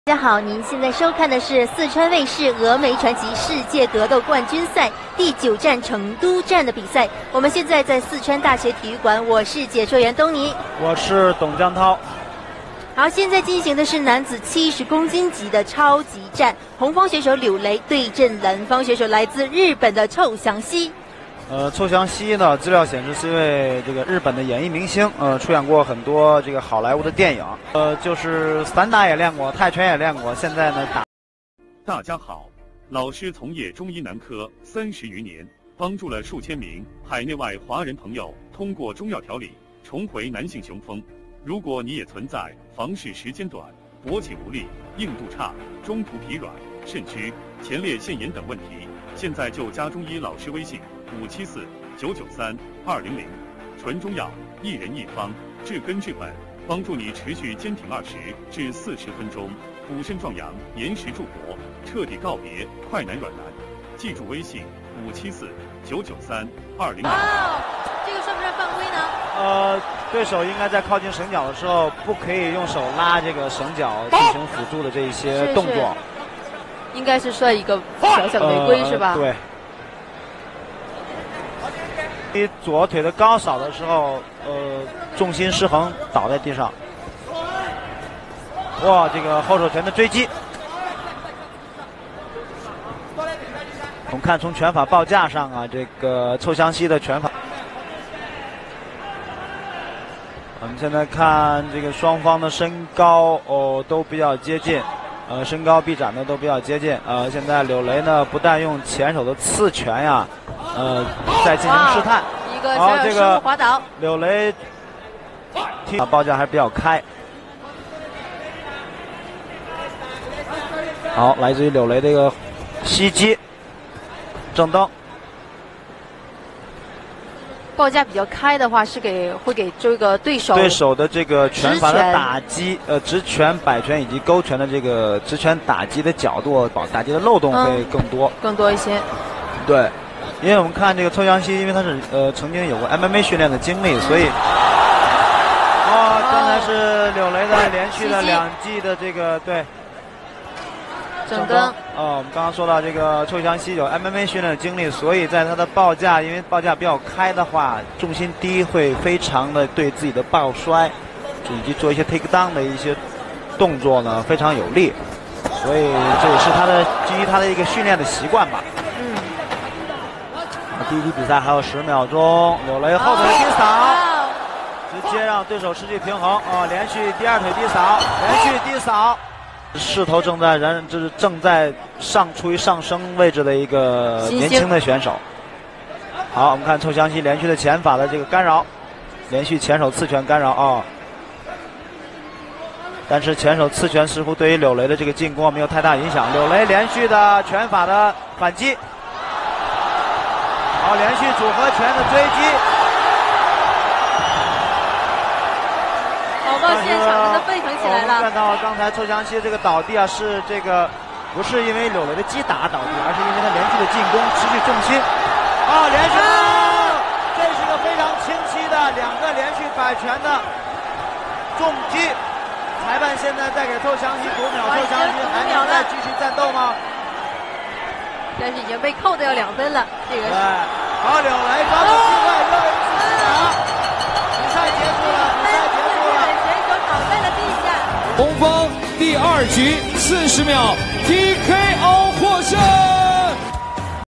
大家好，您现在收看的是四川卫视峨眉传奇世界格斗冠军赛第9站成都站的比赛。我们现在在四川大学体育馆，我是解说员东尼， 我是董江涛。 好，现在进行的是男子70公斤级的超级战，红方选手柳雷对阵蓝方选手来自日本的臭翔希。 臭翔希呢，资料显示是一位这个日本的演艺明星，出演过很多这个好莱坞的电影，就是散打也练过，泰拳也练过，现在呢打。 大家好，老师从业中医男科30余年，帮助了数千名海内外华人朋友通过中药调理重回男性雄风。如果你也存在房事时间短、勃起无力、硬度差、中途疲软、肾虚、前列腺炎等问题，现在就加中医老师微信574-993-200，纯中药，1人1方，治根治本，帮助你持续坚挺20至40分钟，补肾壮阳，延时助勃，彻底告别快男软男。记住微信574-993-200。 这个算不算犯规呢？ 对手应该在靠近绳脚的时候，不可以用手拉这个绳脚进行辅助的这一些动作。 应该是算一个小小的违规，是吧？ 对。你左腿的高扫的时候，重心失衡倒在地上。哇，这个后手拳的追击。我们看从拳法报价上啊，这个臭翔希的拳法。我们现在看这个双方的身高都比较接近，身高臂展呢都比较接近。现在柳雷呢不但用前手的刺拳呀，在进行试探。 一个小小失误滑倒。 柳雷报价还是比较开。好，来自于柳雷的一个袭击，正蹬。 报价比较开的话，是会给这个对手的这个拳法的打击，直拳、摆拳以及勾拳的这个直拳打击的角度、打击的漏洞会更多一些。 对，因为我们看这个臭翔希，因为他是曾经有过 MMA 训练的经历，所以刚才是柳雷的连续的2记的这个对。 正蹬。 我们刚刚说到这个臭翔希有 MMA 训练的经历，所以在他的报价，因为报价比较开的话，重心低会非常的对自己的抱摔以及做一些 take down 的一些动作呢非常有利，所以这也是他的基于他的一个训练的习惯吧。第一局比赛还有10秒钟，柳雷后腿踢扫，直接让对手失去平衡连续第2腿踢扫，连续踢扫。势头正在处于上升位置的一个年轻的选手。好，我们看臭翔希连续的前法的这个干扰，连续前手刺拳干扰但是前手刺拳似乎对于柳雷的这个进攻没有太大影响。柳雷连续的拳法的反击，好，连续组合拳的追击。 现场真的沸腾起来了。 我们看到刚才臭翔希这个倒地是这个不是因为柳雷的击打倒地，而是因为他连续的进攻失去重心。连续这是个非常清晰的2个连续摆拳的重击。裁判现在在给臭翔希读秒，臭翔希还能再继续战斗吗？ 但是已经被扣的要2分了。这个对，好，柳雷抓住机会，又一次击打，比赛结束了。 倒在了地下。 红方第2局40秒 PK。